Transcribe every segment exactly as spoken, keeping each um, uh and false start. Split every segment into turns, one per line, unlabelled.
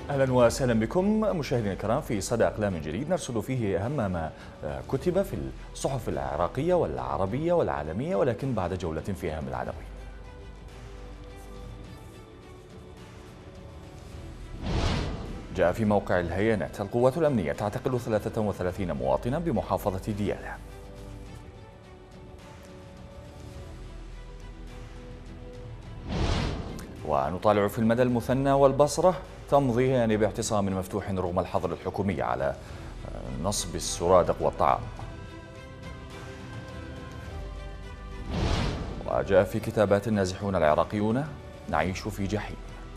أهلا وسهلا بكم مشاهدينا الكرام في صدى أقلام جديد نرصد فيه أهم ما كتب في الصحف العراقية والعربية والعالمية، ولكن بعد جولة في أهم العناوين. جاء في موقع الهيانات: القوات الأمنية تعتقل ثلاثة وثلاثين مواطنا بمحافظة ديالى. ونطالع في المدى المثنى: والبصرة تمضيان باعتصام مفتوح رغم الحظر الحكومي على نصب السرادق والطعام. وجاء في كتابات النازحون العراقيون: نعيش في جحيم.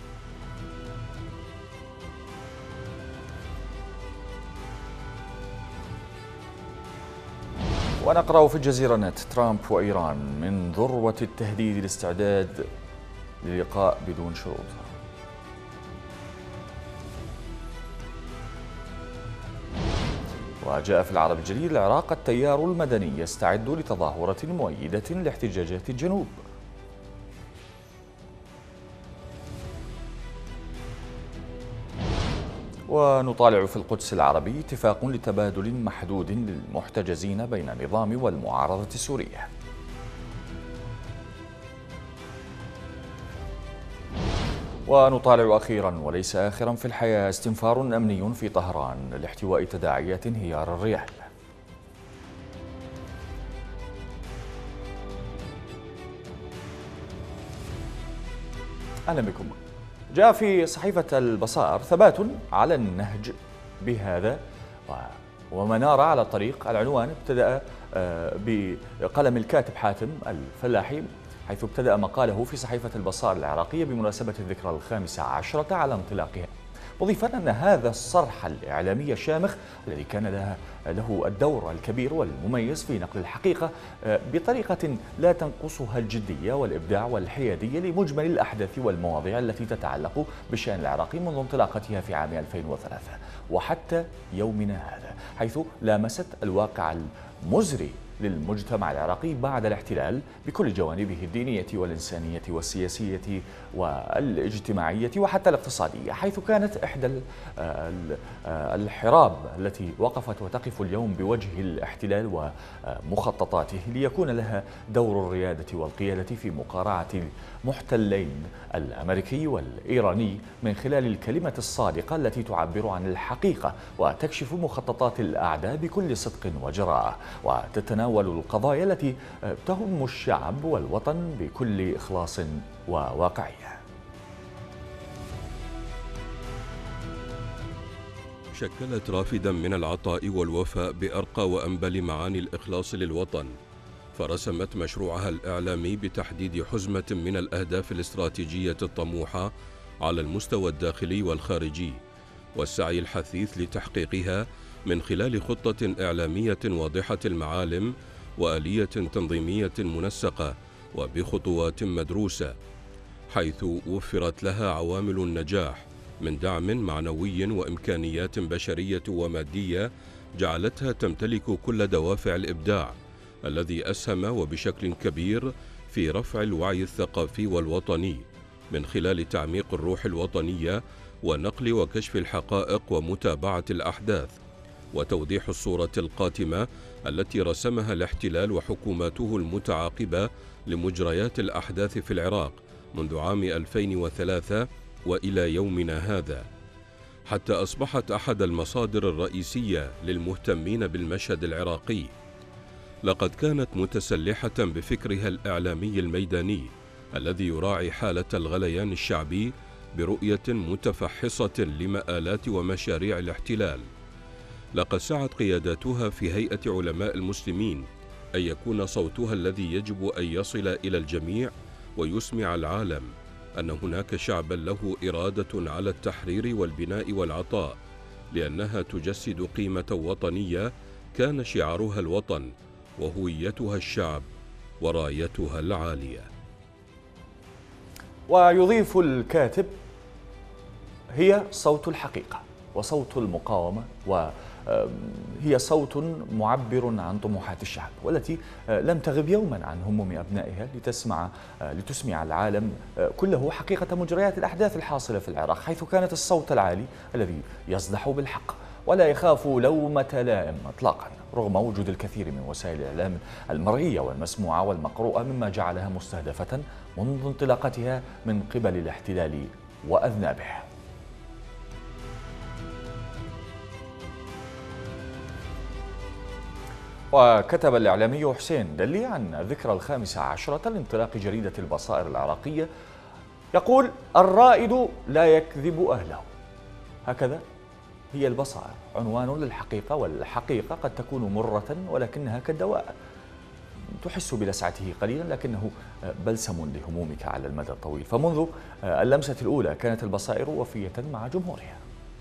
ونقرأ في الجزيرة نت: ترامب وإيران من ذروة التهديد الاستعداد للقاء بدون شروط. وجاء في العرب الجديد: العراق التيار المدني يستعد لتظاهرة مؤيدة لاحتجاجات الجنوب. ونطالع في القدس العربي: اتفاق لتبادل محدود للمحتجزين بين النظام والمعارضة السورية. ونطالع أخيرا وليس آخرا في الحياة: استنفار أمني في طهران لاحتواء تداعيات انهيار الريال. أهلا بكم. جاء في صحيفة البصار: ثبات على النهج بهذا ومنار على الطريق. العنوان ابتدأ بقلم الكاتب حاتم الفلاحي، حيث ابتدأ مقاله في صحيفة البصار العراقية بمناسبة الذكرى الخامسة عشرة على انطلاقها، مضيفا أن هذا الصرح الإعلامي الشامخ الذي كان له, له الدور الكبير والمميز في نقل الحقيقة بطريقة لا تنقصها الجدية والإبداع والحيادية لمجمل الأحداث والمواضيع التي تتعلق بالشأن العراقي منذ انطلاقتها في عام ألفين وثلاثة وحتى يومنا هذا، حيث لامست الواقع المزري للمجتمع العراقي بعد الاحتلال بكل جوانبه الدينية والإنسانية والسياسية والاجتماعية وحتى الاقتصادية، حيث كانت إحدى الحراب التي وقفت وتقف اليوم بوجه الاحتلال ومخططاته ليكون لها دور الريادة والقيادة في مقارعة المحتلين الأمريكي والإيراني من خلال الكلمة الصادقة التي تعبر عن الحقيقة وتكشف مخططات الأعداء بكل صدق وجراءة، وتتناول القضايا التي تهم الشعب والوطن بكل إخلاص وواقعية.
شكلت رافدا من العطاء والوفاء بأرقى وأنبل معاني الإخلاص للوطن، فرسمت مشروعها الإعلامي بتحديد حزمة من الأهداف الاستراتيجية الطموحة على المستوى الداخلي والخارجي، والسعي الحثيث لتحقيقها من خلال خطة إعلامية واضحة المعالم وآلية تنظيمية منسقة وبخطوات مدروسة، حيث وفرت لها عوامل النجاح من دعم معنوي وإمكانيات بشرية ومادية جعلتها تمتلك كل دوافع الإبداع الذي أسهم وبشكل كبير في رفع الوعي الثقافي والوطني من خلال تعميق الروح الوطنية ونقل وكشف الحقائق ومتابعة الأحداث وتوضيح الصورة القاتمة التي رسمها الاحتلال وحكوماته المتعاقبة لمجريات الأحداث في العراق منذ عام ألفين وثلاثة وإلى يومنا هذا، حتى أصبحت أحد المصادر الرئيسية للمهتمين بالمشهد العراقي. لقد كانت متسلحة بفكرها الإعلامي الميداني الذي يراعي حالة الغليان الشعبي برؤية متفحصة لمآلات ومشاريع الاحتلال. لقد سعت قياداتها في هيئة علماء المسلمين أن يكون صوتها الذي يجب أن يصل إلى الجميع ويسمع العالم أن هناك شعبا له إرادة على التحرير والبناء والعطاء، لأنها تجسد قيمة وطنية كان شعارها الوطن وهويتها الشعب ورايتها العالية.
ويضيف الكاتب: هي صوت الحقيقة، وصوت المقاومة، وهي صوت معبر عن طموحات الشعب والتي لم تغب يوما عن هموم أبنائها لتسمع لتسمع العالم كله حقيقة مجريات الأحداث الحاصلة في العراق، حيث كانت الصوت العالي الذي يصدح بالحق ولا يخاف لومة لائم إطلاقا، رغم وجود الكثير من وسائل الإعلام المرئية والمسموعة والمقروءة، مما جعلها مستهدفة منذ انطلاقتها من قبل الاحتلال وأذنابه. وكتب الإعلامي حسين دلي عن الذكرى الخامسة عشرة لانطلاق جريدة البصائر العراقية، يقول: الرائد لا يكذب أهله. هكذا هي البصائر، عنوان للحقيقة، والحقيقة قد تكون مرة ولكنها كالدواء، تحس بلسعته قليلا لكنه بلسم لهمومك على المدى الطويل. فمنذ اللمسة الأولى كانت البصائر وفية مع جمهورها.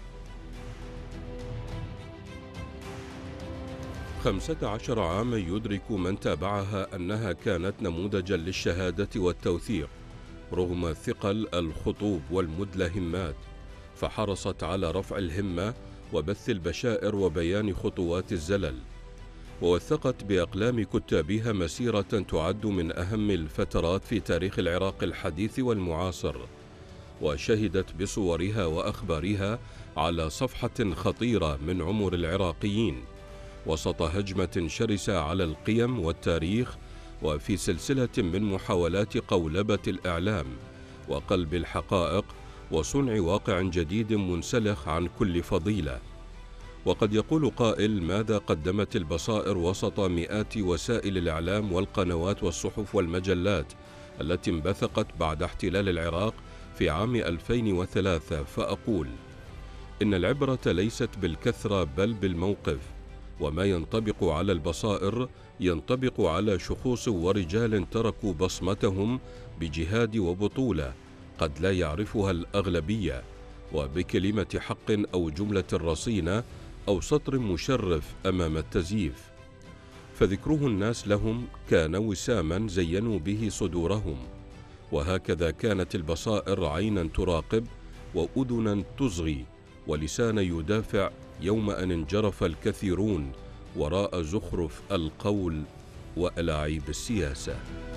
خمسة عشر عاما يدرك من تابعها أنها كانت نموذجا للشهادة والتوثيق رغم ثقل الخطوب والمدلهمات، فحرصت على رفع الهمة وبث البشائر وبيان خطوات الزلل، ووثقت بأقلام كتابها مسيرة تعد من أهم الفترات في تاريخ العراق الحديث والمعاصر، وشهدت بصورها وأخبارها على صفحة خطيرة من عمر العراقيين وسط هجمة شرسة على القيم والتاريخ، وفي سلسلة من محاولات قولبة الإعلام وقلب الحقائق وصنع واقع جديد منسلخ عن كل فضيلة. وقد يقول قائل: ماذا قدمت البصائر وسط مئات وسائل الإعلام والقنوات والصحف والمجلات التي انبثقت بعد احتلال العراق في عام ألفين وثلاثة؟ فأقول: إن العبرة ليست بالكثرة بل بالموقف، وما ينطبق على البصائر ينطبق على شخوص ورجال تركوا بصمتهم بجهاد وبطولة قد لا يعرفها الأغلبية، وبكلمة حق أو جملة رصينة أو سطر مشرف أمام التزييف، فذكره الناس لهم كان وساما زينوا به صدورهم. وهكذا كانت البصائر عينا تراقب وأذنا تصغي ولسانا يدافع يوم أن انجرف الكثيرون وراء زخرف القول وألاعيب السياسة.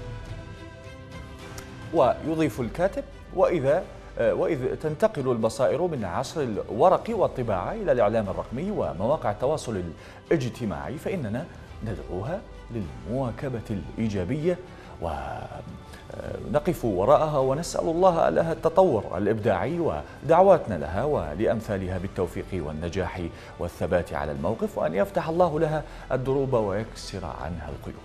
ويضيف الكاتب: وإذا وإذ تنتقل البصائر من عصر الورق والطباعة إلى الإعلام الرقمي ومواقع التواصل الاجتماعي، فإننا ندعوها للمواكبة الإيجابية ونقف وراءها ونسأل الله لها التطور الإبداعي، ودعواتنا لها ولأمثالها بالتوفيق والنجاح والثبات على الموقف، وأن يفتح الله لها الدروب ويكسر عنها القيود.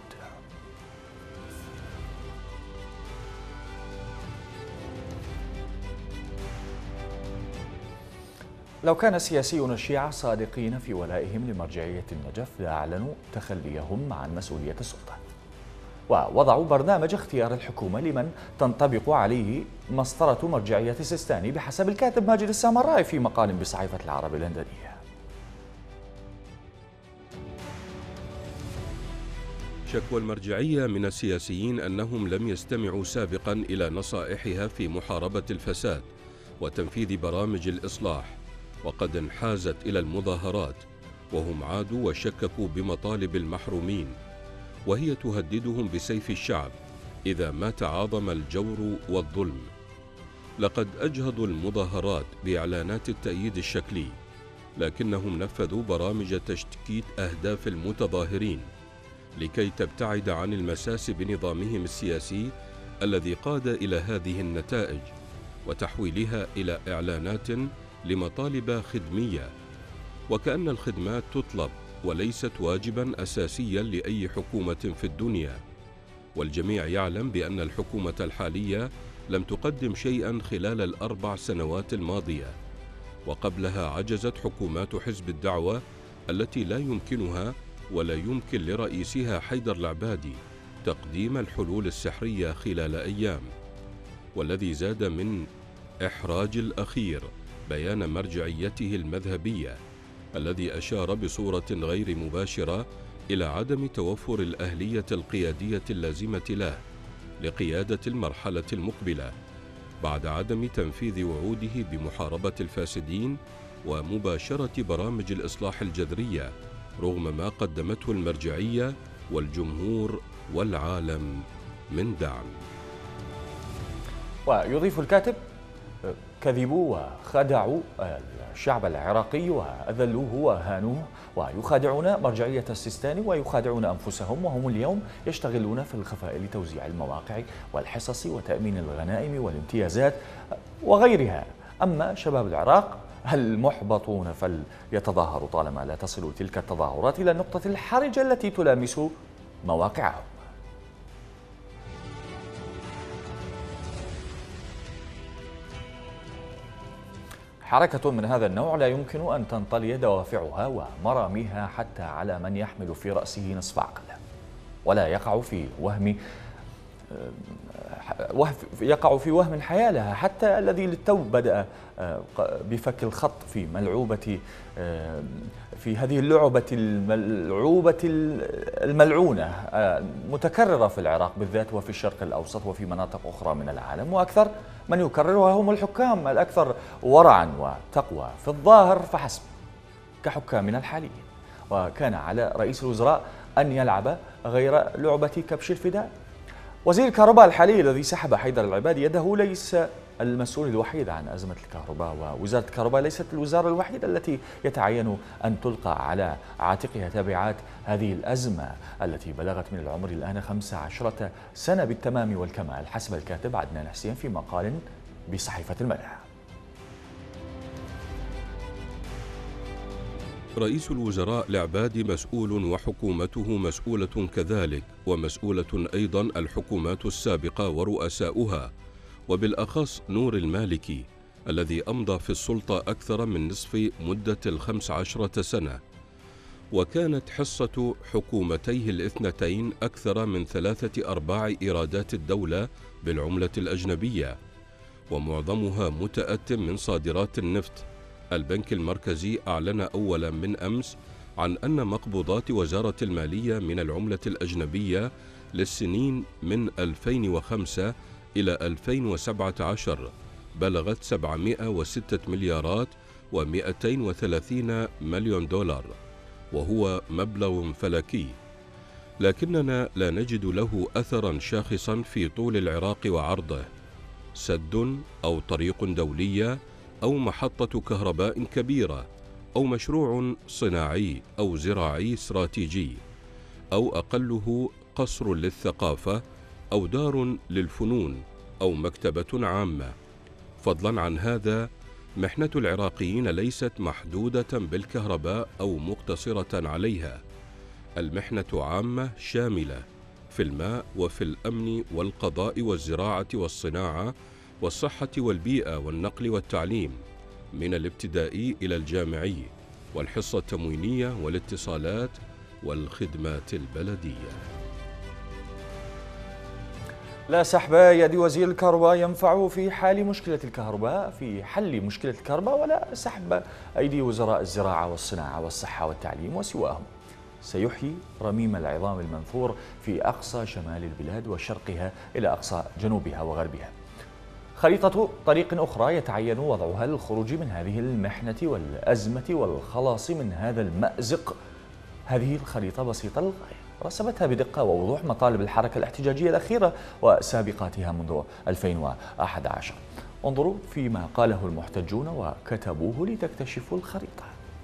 لو كان سياسيون الشيعة صادقين في ولائهم لمرجعية النجف لأعلنوا تخليهم عن مسؤولية السلطة، ووضعوا برنامج اختيار الحكومة لمن تنطبق عليه مسطرة مرجعية السيستاني بحسب الكاتب ماجد السامرائي في مقال بصحيفة العرب اللندنية.
شكوى المرجعية من السياسيين أنهم لم يستمعوا سابقا إلى نصائحها في محاربة الفساد وتنفيذ برامج الإصلاح، وقد انحازت إلى المظاهرات، وهم عادوا وشككوا بمطالب المحرومين، وهي تهددهم بسيف الشعب إذا ما تعاظم الجور والظلم. لقد أجهضوا المظاهرات بإعلانات التأييد الشكلي، لكنهم نفذوا برامج تشتيت أهداف المتظاهرين لكي تبتعد عن المساس بنظامهم السياسي الذي قاد إلى هذه النتائج، وتحويلها إلى إعلانات لمطالب خدمية، وكأن الخدمات تطلب وليست واجبا أساسيا لأي حكومة في الدنيا. والجميع يعلم بأن الحكومة الحالية لم تقدم شيئا خلال الأربع سنوات الماضية، وقبلها عجزت حكومات حزب الدعوة التي لا يمكنها ولا يمكن لرئيسها حيدر العبادي تقديم الحلول السحرية خلال أيام. والذي زاد من إحراج الأخير بيان مرجعيته المذهبية الذي أشار بصورة غير مباشرة إلى عدم توفر الأهلية القيادية اللازمة له لقيادة المرحلة المقبلة بعد عدم تنفيذ وعوده بمحاربة الفاسدين ومباشرة برامج الإصلاح الجذرية رغم ما قدمته المرجعية والجمهور والعالم من دعم.
ويضيف الكاتب: كذبوا وخدعوا الشعب العراقي وأذلوه وهانوه، ويخادعون مرجعية السيستاني ويخادعون أنفسهم، وهم اليوم يشتغلون في الخفاء لتوزيع المواقع والحصص وتأمين الغنائم والامتيازات وغيرها. أما شباب العراق المحبطون فليتظاهروا طالما لا تصل تلك التظاهرات إلى النقطة الحرجة التي تلامس مواقعهم. حركة من هذا النوع لا يمكن أن تنطلي دوافعها ومراميها حتى على من يحمل في رأسه نصف عقل، ولا يقع في وهم يقع في وهم حيالها، حتى الذي للتو بدأ بفك الخط في ملعوبة في هذه اللعبة الملعوبة الملعونة متكررة في العراق بالذات وفي الشرق الأوسط وفي مناطق أخرى من العالم. وأكثر من يكررها هم الحكام الأكثر ورعا وتقوى في الظاهر فحسب، كحكامنا الحاليين. وكان على رئيس الوزراء أن يلعب غير لعبة كبش الفداء. وزير الكهرباء الحالي الذي سحب حيدر العبادي يده ليس المسؤول الوحيد عن أزمة الكهرباء، ووزارة الكهرباء ليست الوزارة الوحيدة التي يتعين أن تلقى على عاتقها تبعات هذه الأزمة التي بلغت من العمر الآن خمس عشرة سنة بالتمام والكمال، حسب الكاتب عدنان حسين في مقال بصحيفة المنع.
رئيس الوزراء العبادي مسؤول وحكومته مسؤولة كذلك، ومسؤولة أيضا الحكومات السابقة ورؤساؤها، وبالأخص نور المالكي الذي أمضى في السلطة أكثر من نصف مدة الخمس عشرة سنة، وكانت حصة حكومتيه الاثنتين أكثر من ثلاثة أرباع إيرادات الدولة بالعملة الأجنبية، ومعظمها متأت من صادرات النفط. البنك المركزي أعلن أولا من أمس عن أن مقبوضات وزارة المالية من العملة الأجنبية للسنين من ألفين وخمسة إلى ألفين وسبعة عشر بلغت سبعمائة وستة مليارات ومئتين وثلاثين مليون دولار، وهو مبلغ فلكي، لكننا لا نجد له أثرا شاخصا في طول العراق وعرضه، سد أو طريق دولية أو محطة كهرباء كبيرة أو مشروع صناعي أو زراعي استراتيجي، أو أقله قصر للثقافة أو دار للفنون أو مكتبة عامة. فضلا عن هذا، محنة العراقيين ليست محدودة بالكهرباء أو مقتصرة عليها، المحنة عامة شاملة في الماء وفي الأمن والقضاء والزراعة والصناعة والصحة والبيئة والنقل والتعليم من الابتدائي إلى الجامعي، والحصة التموينية والاتصالات والخدمات البلدية.
لا سحب يد وزير الكهرباء ينفع في حال مشكلة الكهرباء في حل مشكلة الكهرباء، ولا سحب أيدي وزراء الزراعة والصناعة والصحة والتعليم وسواهم. سيحيي رميم العظام المنثور في أقصى شمال البلاد وشرقها إلى أقصى جنوبها وغربها. خريطة طريق أخرى يتعين وضعها للخروج من هذه المحنة والأزمة والخلاص من هذا المأزق. هذه الخريطة بسيطة للغاية، رسمتها بدقة ووضوح مطالب الحركة الاحتجاجية الأخيرة وسابقاتها منذ ألفين وأحد عشر. انظروا فيما قاله المحتجون وكتبوه لتكتشفوا الخريطة.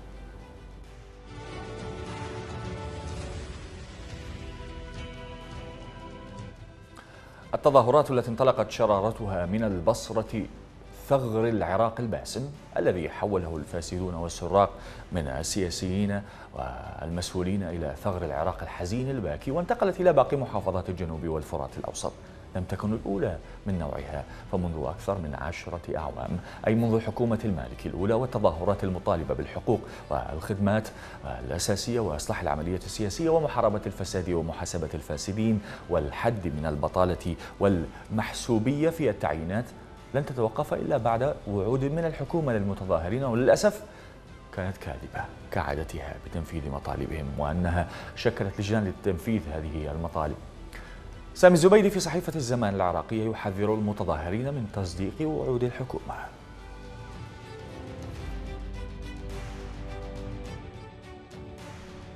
التظاهرات التي انطلقت شرارتها من البصرة ثغر العراق الباسم الذي حوله الفاسدون والسراق من السياسيين والمسؤولين إلى ثغر العراق الحزين الباكي، وانتقلت إلى باقي محافظات الجنوب والفرات الأوسط، لم تكن الأولى من نوعها، فمنذ أكثر من عشرة أعوام، أي منذ حكومة المالكي الأولى والتظاهرات المطالبة بالحقوق والخدمات الأساسية وإصلاح العملية السياسية ومحاربة الفساد ومحاسبة الفاسدين والحد من البطالة والمحسوبية في التعيينات، لن تتوقف إلا بعد وعود من الحكومة للمتظاهرين، وللأسف كانت كاذبة كعادتها بتنفيذ مطالبهم، وأنها شكلت لجان لتنفيذ هذه المطالب. سامي الزبيدي في صحيفة الزمان العراقية يحذر المتظاهرين من تصديق وعود الحكومة.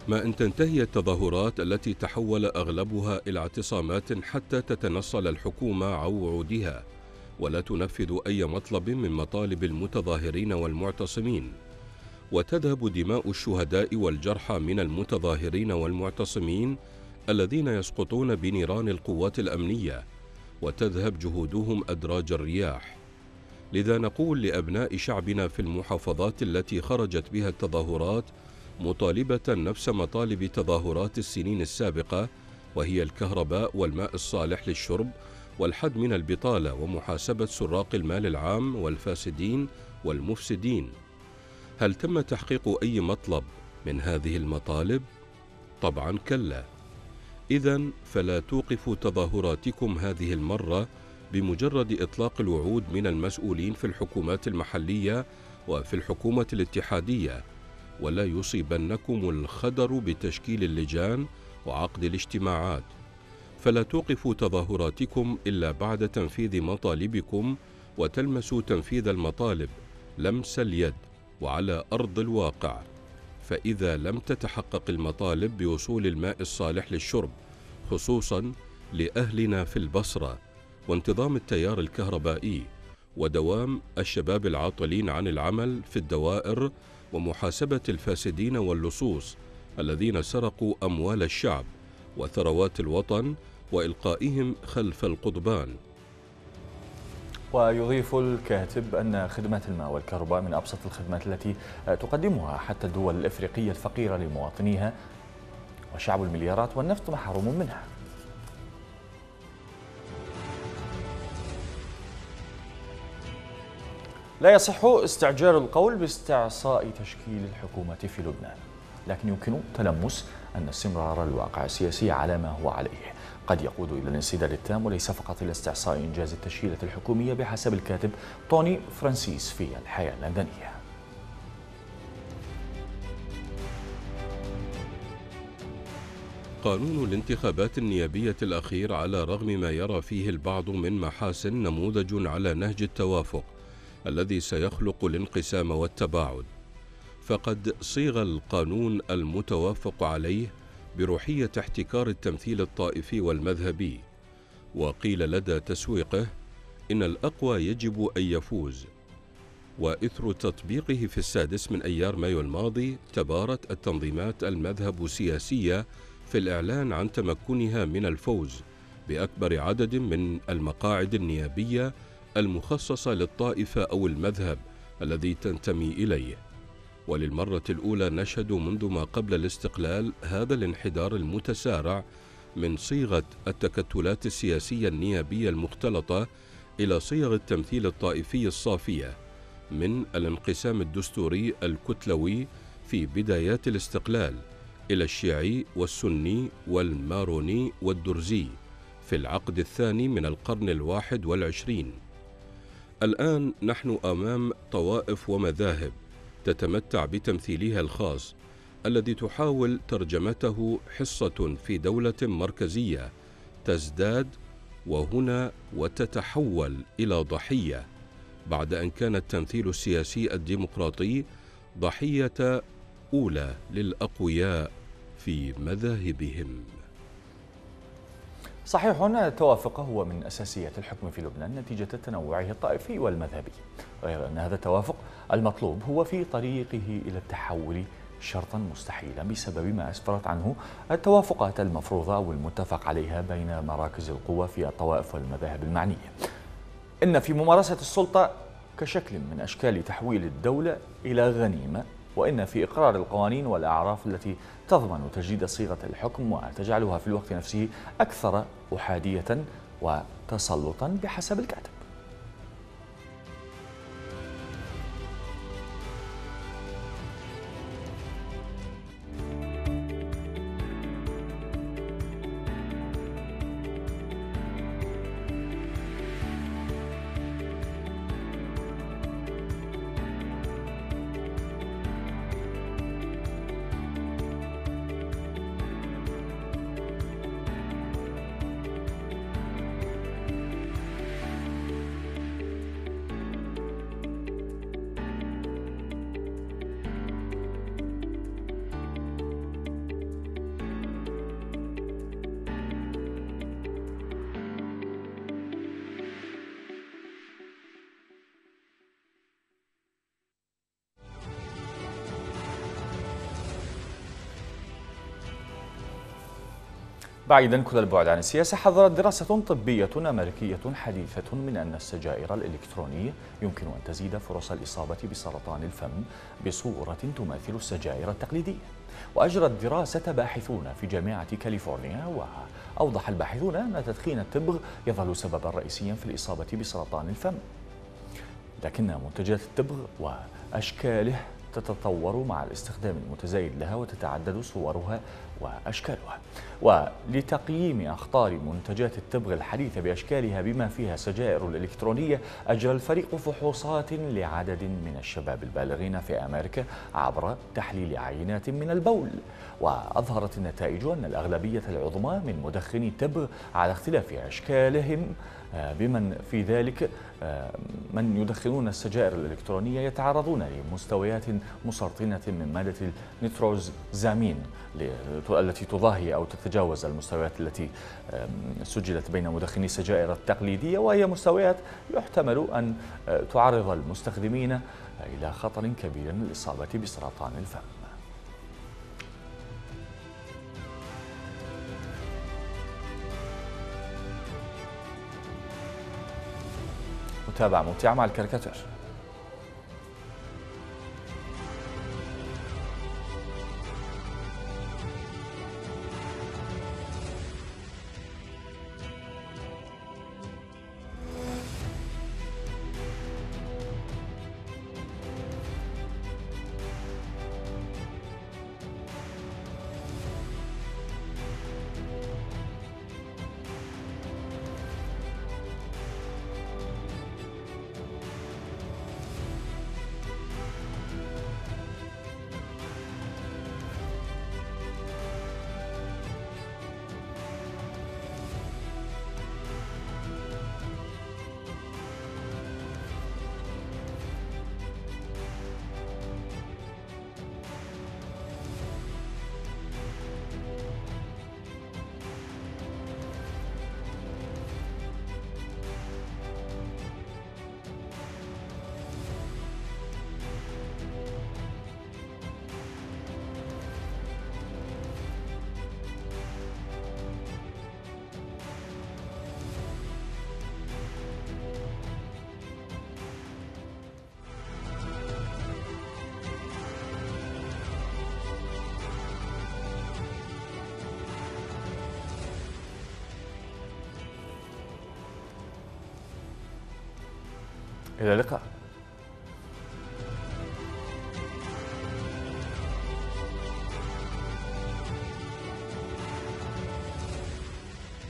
ما أن تنتهي التظاهرات التي تحول أغلبها إلى اعتصامات حتى تتنصل الحكومة عن وعودها ولا تنفذ أي مطلب من مطالب المتظاهرين والمعتصمين، وتذهب دماء الشهداء والجرحى من المتظاهرين والمعتصمين الذين يسقطون بنيران القوات الأمنية، وتذهب جهودهم أدراج الرياح. لذا نقول لأبناء شعبنا في المحافظات التي خرجت بها التظاهرات مطالبة نفس مطالب تظاهرات السنين السابقة، وهي الكهرباء والماء الصالح للشرب والحد من البطالة ومحاسبة سراق المال العام والفاسدين والمفسدين. هل تم تحقيق أي مطلب من هذه المطالب؟ طبعا كلا. إذن فلا توقفوا تظاهراتكم هذه المرة بمجرد إطلاق الوعود من المسؤولين في الحكومات المحلية وفي الحكومة الاتحادية، ولا يصيبنكم الخدر بتشكيل اللجان وعقد الاجتماعات. فلا توقفوا تظاهراتكم إلا بعد تنفيذ مطالبكم، وتلمسوا تنفيذ المطالب لمس اليد وعلى أرض الواقع. فإذا لم تتحقق المطالب بوصول الماء الصالح للشرب خصوصا لأهلنا في البصرة، وانتظام التيار الكهربائي، ودوام الشباب العاطلين عن العمل في الدوائر، ومحاسبة الفاسدين واللصوص الذين سرقوا أموال الشعب وثروات الوطن وإلقائهم خلف القضبان.
ويضيف الكاتب أن خدمات الماء والكهرباء من أبسط الخدمات التي تقدمها حتى الدول الإفريقية الفقيرة لمواطنيها، وشعب المليارات والنفط محروم منها. لا يصح استعجال القول باستعصاء تشكيل الحكومة في لبنان، لكن يمكن تلمس أن استمرار الواقع السياسي على ما هو عليه قد يقود إلى الانسداد التام، وليس فقط إلى استعصاء إنجاز التشكيلة الحكومية بحسب الكاتب توني فرانسيس في الحياة اللندنية.
قانون الانتخابات النيابية الأخير على رغم ما يرى فيه البعض من محاسن نموذج على نهج التوافق الذي سيخلق الانقسام والتباعد، فقد صيغ القانون المتوافق عليه بروحية احتكار التمثيل الطائفي والمذهبي، وقيل لدى تسويقه إن الأقوى يجب أن يفوز. وإثر تطبيقه في السادس من أيار مايو الماضي تبارت التنظيمات المذهب السياسية في الإعلان عن تمكنها من الفوز بأكبر عدد من المقاعد النيابية المخصصة للطائفة أو المذهب الذي تنتمي إليه. وللمرة الأولى نشهد منذ ما قبل الاستقلال هذا الانحدار المتسارع من صيغة التكتلات السياسية النيابية المختلطة إلى صيغ التمثيل الطائفي الصافية، من الانقسام الدستوري الكتلوي في بدايات الاستقلال إلى الشيعي والسني والماروني والدرزي في العقد الثاني من القرن الواحد والعشرين. الآن نحن أمام طوائف ومذاهب تتمتع بتمثيلها الخاص الذي تحاول ترجمته حصة في دولة مركزية تزداد وهنا وتتحول إلى ضحية، بعد أن كان التمثيل السياسي الديمقراطي ضحية أولى للأقوياء في مذاهبهم.
صحيح أن التوافق هو من أساسيات الحكم في لبنان نتيجة تنوعه الطائفي والمذهبي، غير أن هذا التوافق المطلوب هو في طريقه إلى التحول شرطا مستحيلا بسبب ما أسفرت عنه التوافقات المفروضة أو المتفق عليها بين مراكز القوى في الطوائف والمذاهب المعنية. إن في ممارسة السلطة كشكل من أشكال تحويل الدولة إلى غنيمة، وإن في إقرار القوانين والأعراف التي تضمن تجديد صيغة الحكم وتجعلها في الوقت نفسه أكثر أحادية وتسلطا بحسب الكاتب. بعيدا كل البعد عن السياسة، حذرت دراسة طبية أمريكية حديثة من أن السجائر الإلكترونية يمكن أن تزيد فرص الإصابة بسرطان الفم بصورة تماثل السجائر التقليدية. وأجرت دراسة باحثون في جامعة كاليفورنيا، وأوضح الباحثون أن تدخين التبغ يظل سببا رئيسيا في الإصابة بسرطان الفم، لكن منتجات التبغ وأشكاله تتطور مع الاستخدام المتزايد لها وتتعدد صورها وأشكالها. ولتقييم أخطار منتجات التبغ الحديثة بأشكالها بما فيها السجائر الإلكترونية، أجرى الفريق فحوصات لعدد من الشباب البالغين في أمريكا عبر تحليل عينات من البول، وأظهرت النتائج أن الأغلبية العظمى من مدخني التبغ على اختلاف أشكالهم بمن في ذلك من يدخنون السجائر الإلكترونية يتعرضون لمستويات مسرطنة من مادة النيتروزامين التي تضاهي أو تتجاوز المستويات التي سجلت بين مدخني السجائر التقليدية، وهي مستويات يحتمل أن تعرض المستخدمين إلى خطر كبير للإصابة بسرطان الفم. متابعة ممتعة مع الكاريكاتير. إلى اللقاء.